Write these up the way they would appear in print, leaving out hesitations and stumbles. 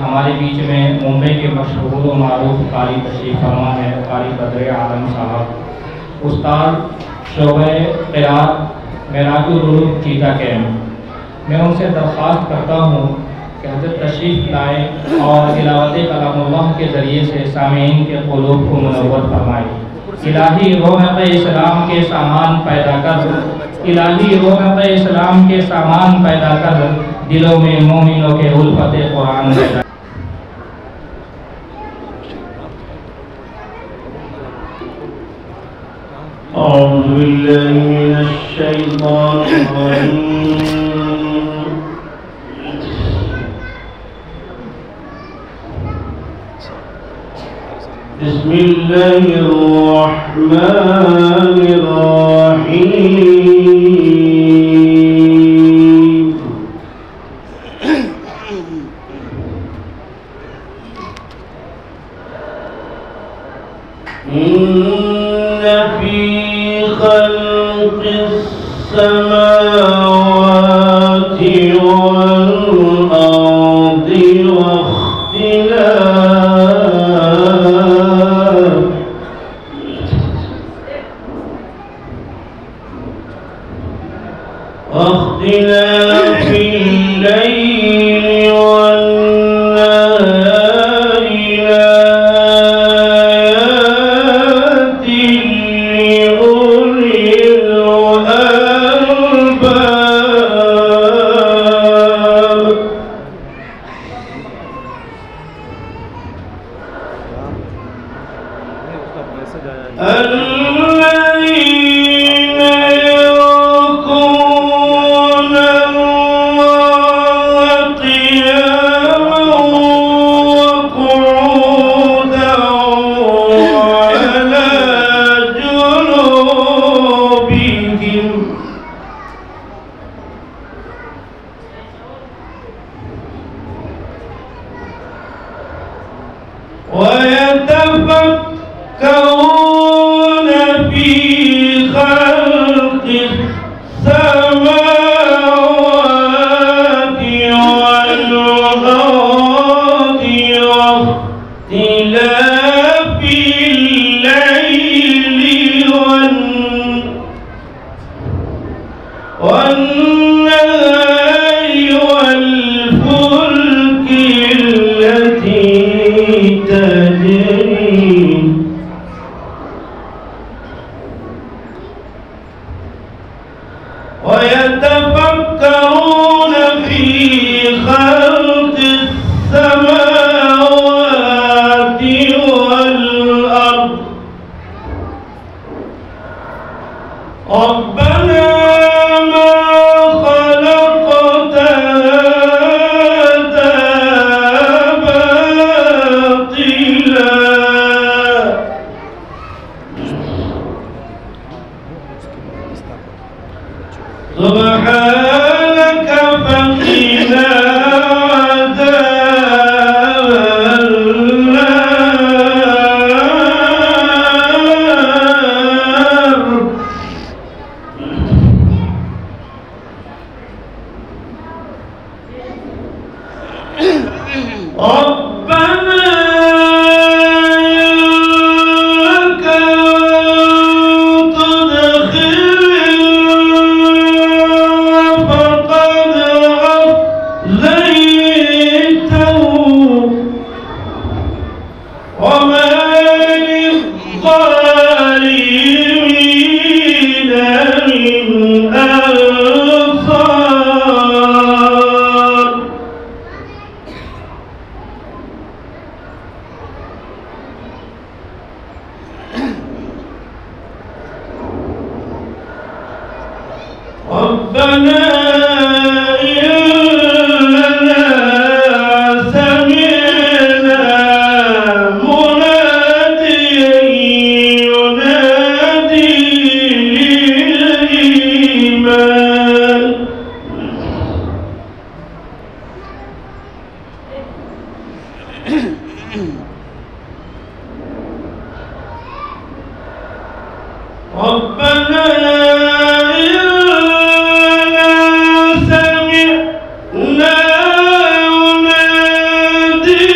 हमारे बीच में मुंबई के मशहूर व मारूफ कारी तशरीफ़ फरमा है कारी बद्र आलम साहब, उस्ताद शोबे क़िरात मेराजुल चीता कैम्प। मैं उनसे दरख्वास्त करता हूँ कि हज़रत तशरीफ़ लाए और तिलावत कलामुल्लाह के ज़रिए से सामीन के क़ुलूब को मुनव्वर फरमाए। इलाही रौनक़ इस्लाम के सामान पैदा कर, इलाही रौनक़ इस्लाम के सामान पैदा कर, दिलों में मोमिनों के उल्फत कुरान पैदा। अऊज़ु बिल्लाहि मिनश शैतानिर रजीम। बिस्मिल्लाहिर रहमानिर रहीम। इन्ना फी खल्क़िस समावाति वल अर्दि वाख्तिलाफिल लैली वन्नहारि लआयातिन लिउलिल अलबाब। ويتفكرون في خلق السماوات والأرض واختلاف الليل والنهار والفلك التي تجري ويتفكرون في خلق السماوات والأرض ربنا ما خلقت هذا باطلا سبحانك فقنا عذاب النار. ربنا إنك تدخل فقد أخزيته وما للظالمين من أنصار. ربنا إننا سمعنا مناديا ينادي للإيمان ربنا إننا سمعنا مناديا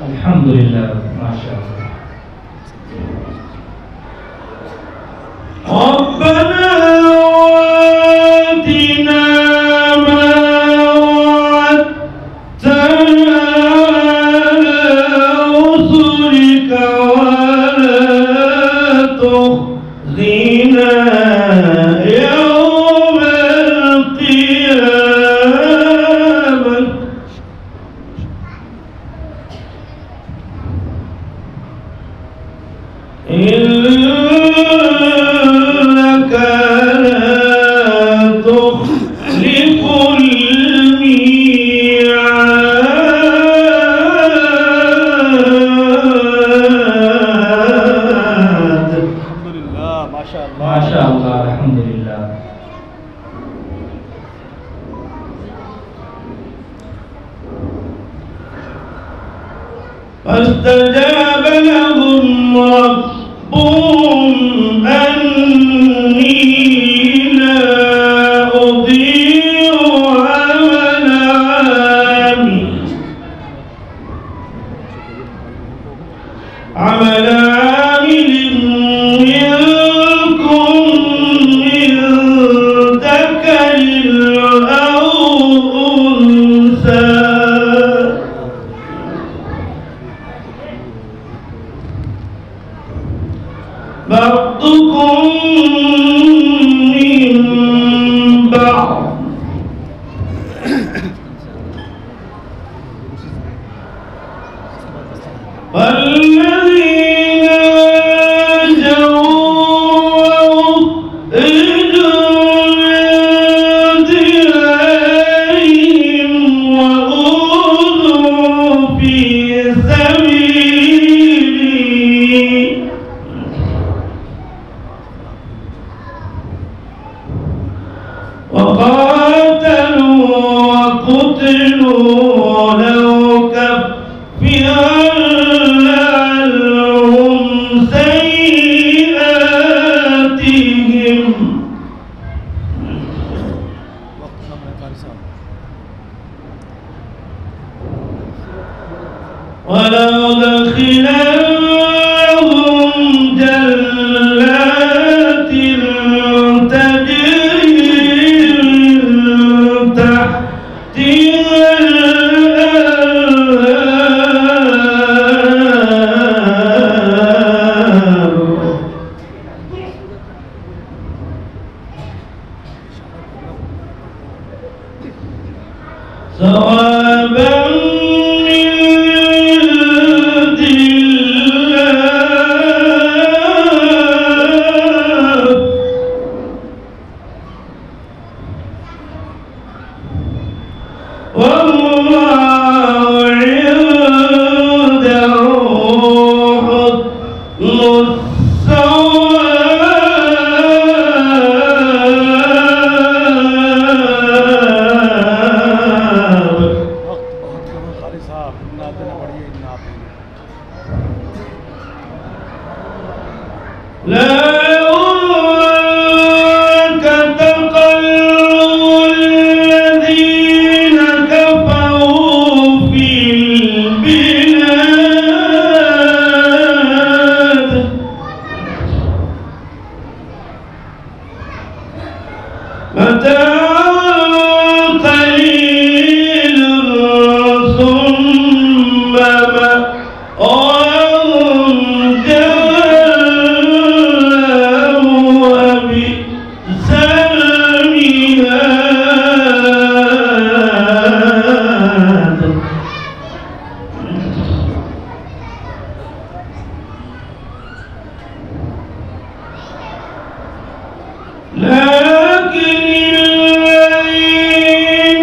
अल्हम्दुलिल्लाह, माशाअल्लाह। ربنا آتنا ما وعدتنا على رسلك ولا تخزنا يوم القيامة إنك لا تخلف الميعاد. الحمد لله ما شاء الله माशाअल्लाह, अल्हम्दुलिल्लाह। فاستجاب لهم ربهم أني لا أضيع عمل عامل منكم من ذكر أو أنثى بعضكم من بعض والذين نجوا وأخرجوا من ديارهم وأوذوا في سبيلي وقاتلوا وقتلوا لأكفرن عنهم سيئاتهم ولأدخلنهم جنات تجري من تحتها الأنهار ثوابا من عند الله والله عنده حسن الثواب वक्त बहुत खाली साहब इन्ना देना पड़िए इन्ना आप لا يغرك تقلب الذين كفروا في البلاد متاع قليل ثم مأواهم جهنم وبئس المهاد لكن الذين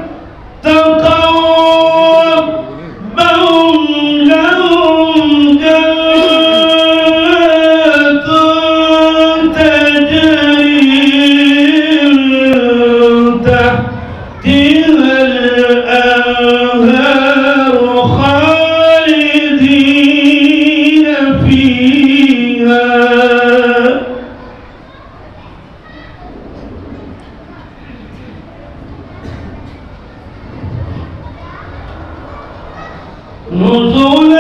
اتقوا ربهم لهم جنات تجري من تحتها الأنهار خالدين فيها نزلا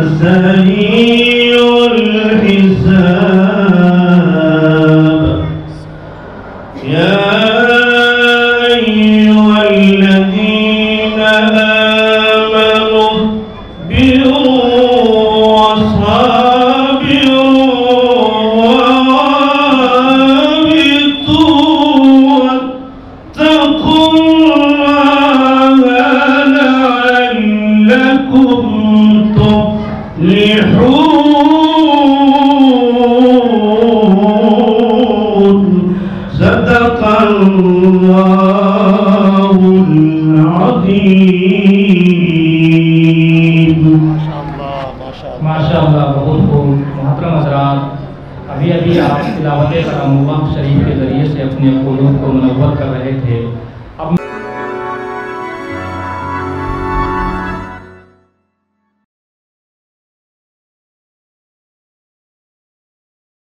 سريع الحساب يا أيها الذين آمنوا اصبروا وصابروا ورابطوا واتقوا الله لعلكم تفلحون صدق الله العظيم माशाअल्लाह बहुत खूब। मोहतरम हज़रात, अभी अभी आप तिलावत कलामुल्लाह शरीफ के ज़रिए से अपने क़ुलूब को मुनव्वर कर रहे थे। अब